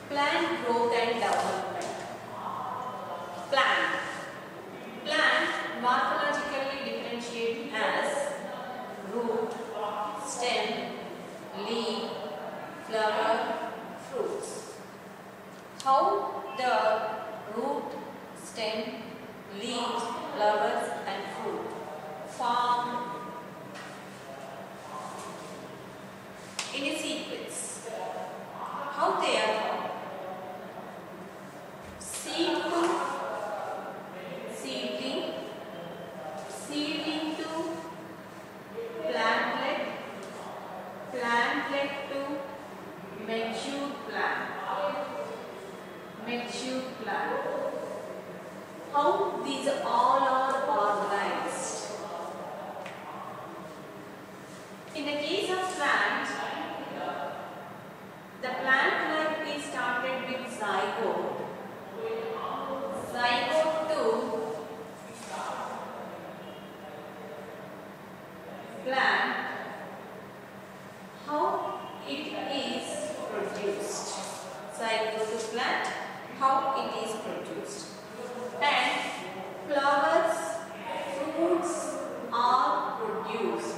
Plant growth and development. Plant. Plant morphologically differentiate as root, stem, leaf, flower, fruits. How the root, stem, leaves, flowers and fruit form in a sequence. How they are formed? Seed to seedling, seedling to plantlet, plantlet to mature plant, mature plant. How these all are organized? In the case of plant, the plant life is started with zygote. Zygote to plant. How it is produced? Zygote to plant. How it is produced? And flowers, fruits are produced.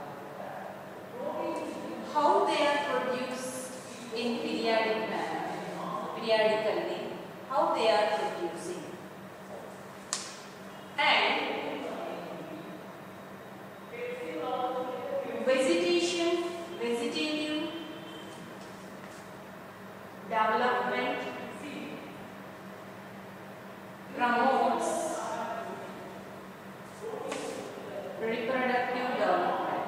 How they are produced in periodic manner, periodically, how they are producing. And vegetation, vegetative development promotes reproductive development.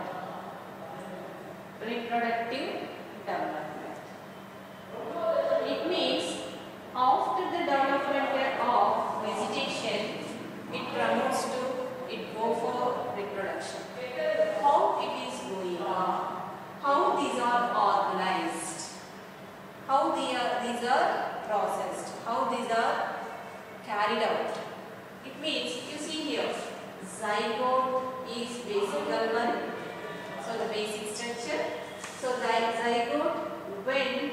Reproductive development. It means after the development of vegetation, it promotes to, it go for reproduction. How it is going on? How these are organized? How these are processed? How these are carried out? It means, you see here, zygote is basic one. So the basic structure. So the zygote, when